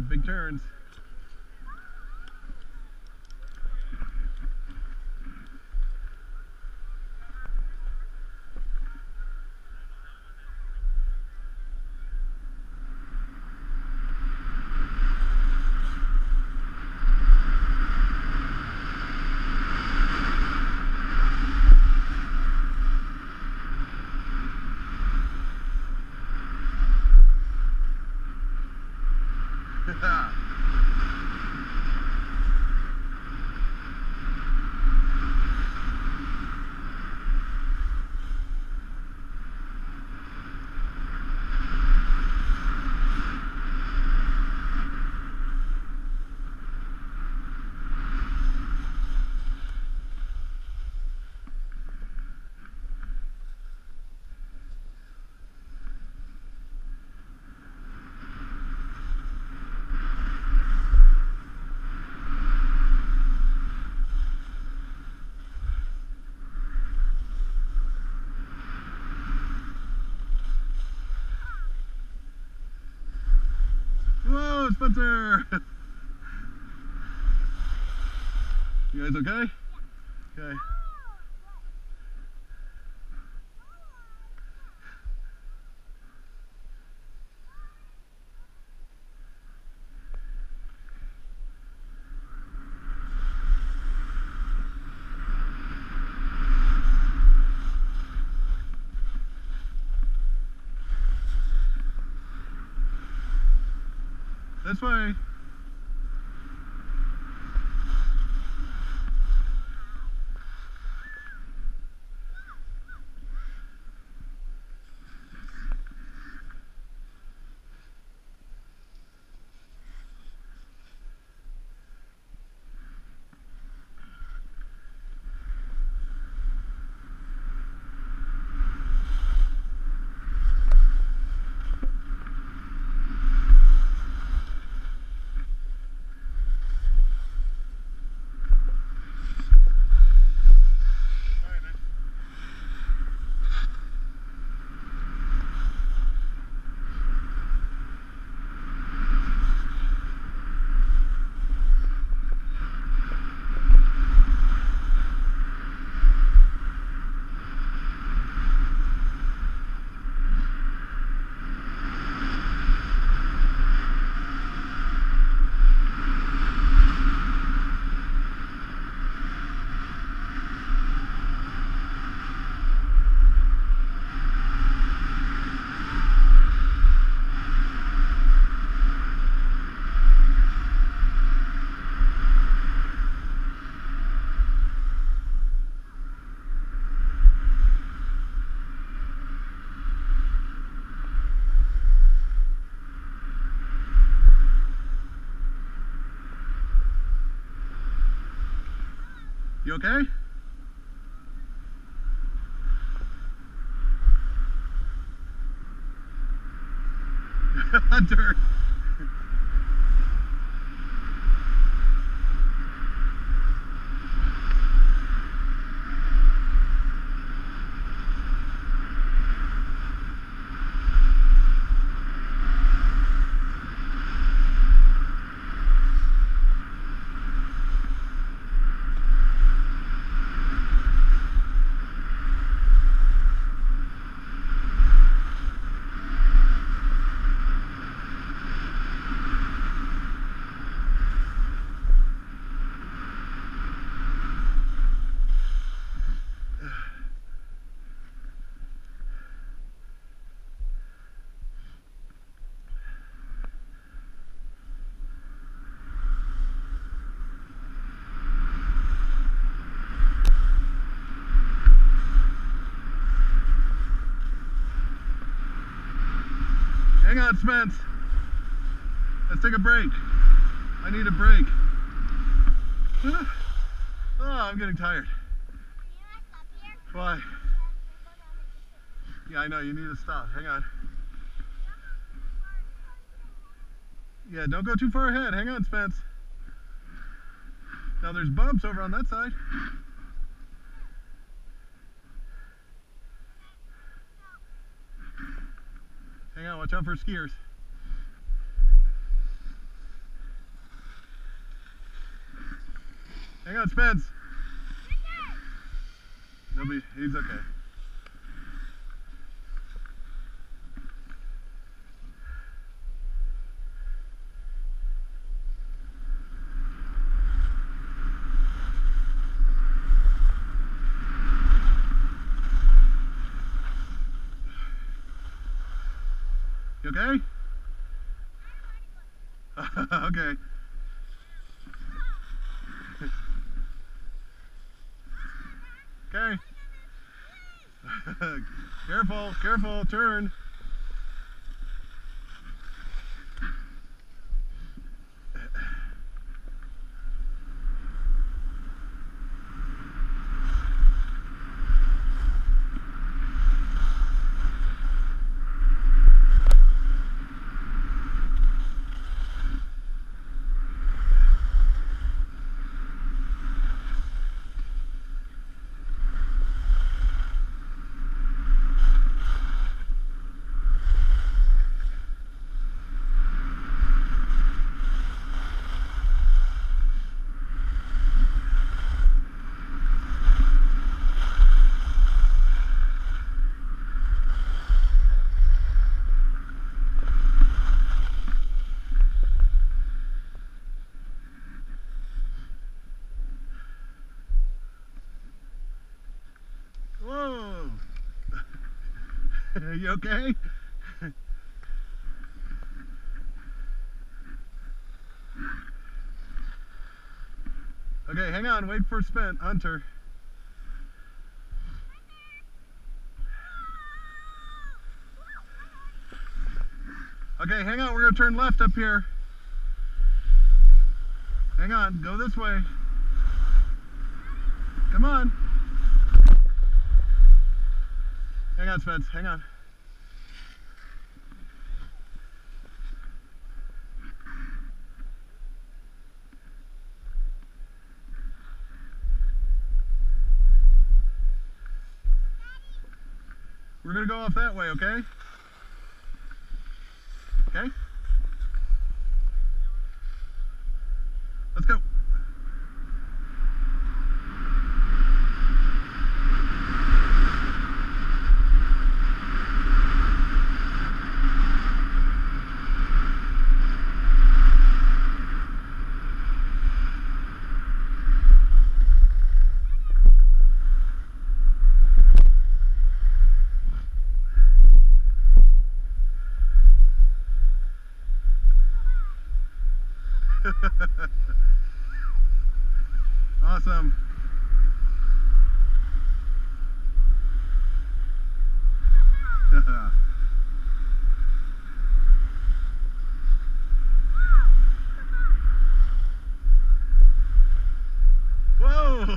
big turns. Whoa, Spencer! You guys okay? Okay. This way. You okay? Dirt. Hang on, Spence. Let's take a break. I need a break. Oh, I'm getting tired. Why? Yeah, I know. You need to stop. Hang on. Yeah, don't go too far ahead. Hang on, Spence. Now there's bumps over on that side. Hang on, watch out for skiers. on, Spence. He's okay. You okay? Okay. Okay. Careful, careful, turn. Whoa! Are you okay? Okay, hang on, wait for Hunter. Okay, hang on, we're gonna turn left up here. Hang on, go this way. Come on. Hang on, Spence, hang on. We're gonna go off that way, okay? Okay? Let's go. Awesome. Whoa!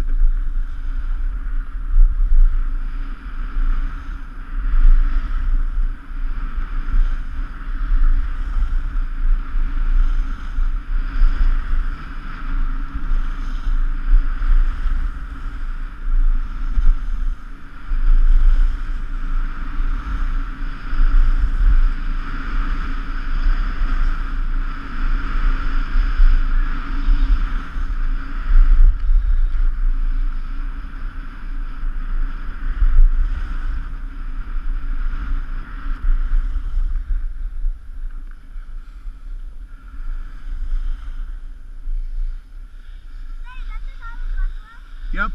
Yep.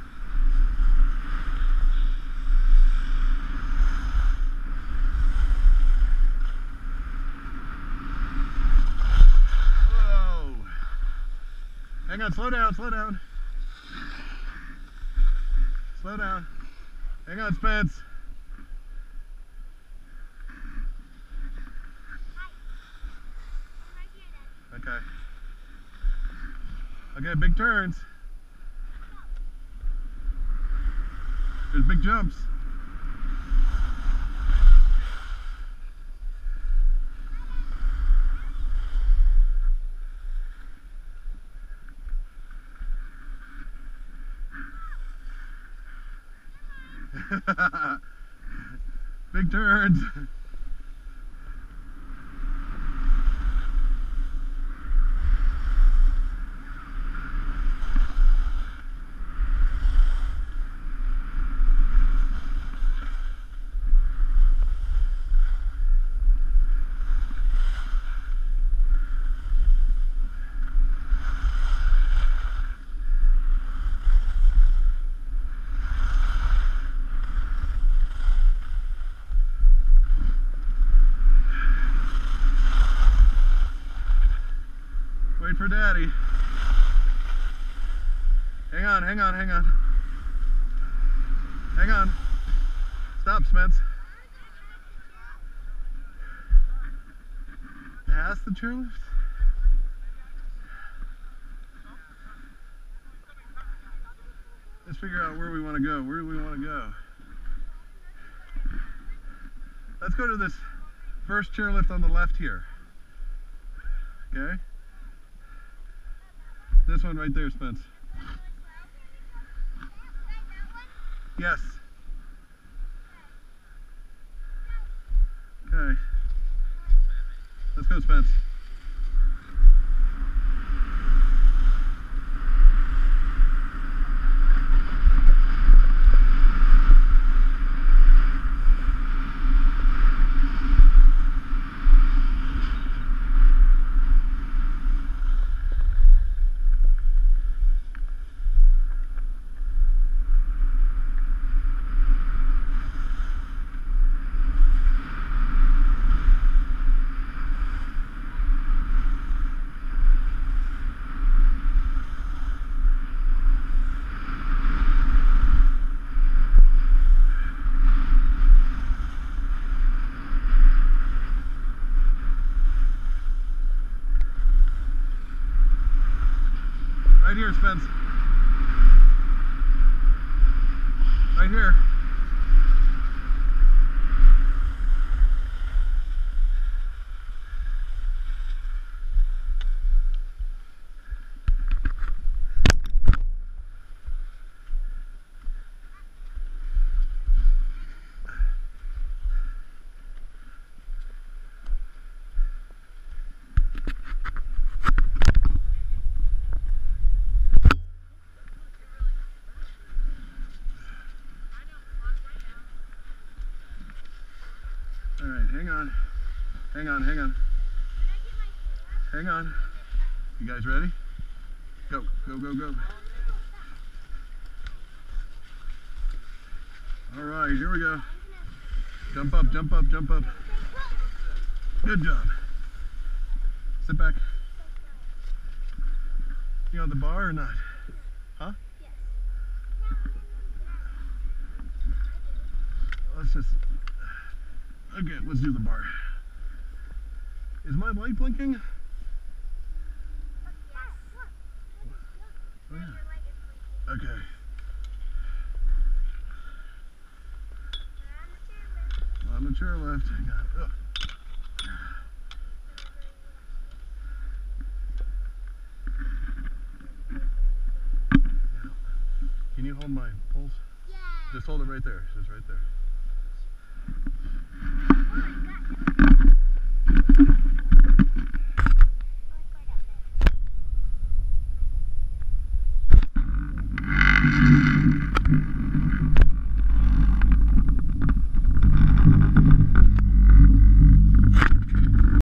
Whoa. Hang on, slow down, slow down. Slow down. Hang on, Spence. Okay. Okay, big turns. There's big jumps. Big turns. buddy. Hang on, hang on, hang on. Hang on. Stop, Spence. Past the chairlift? Let's figure out where we want to go. Where do we want to go? Let's go to this first chairlift on the left here. Okay? This one right there, Spence. Yes. Okay. Let's go, Spence. Right here, Spence. Right here. All right, hang on. Hang on, hang on. Hang on. You guys ready? Go, go, go, go. All right, here we go. Jump up, jump up, jump up. Good job. Sit back. You on the bar or not? Huh? Yes. Let's just... Okay, let's do the bar. Is my light blinking? Oh, yeah. Okay. On the chairlift. Hang on. Ugh. Can you hold my pulse? Yeah. Just hold it right there. Just right there.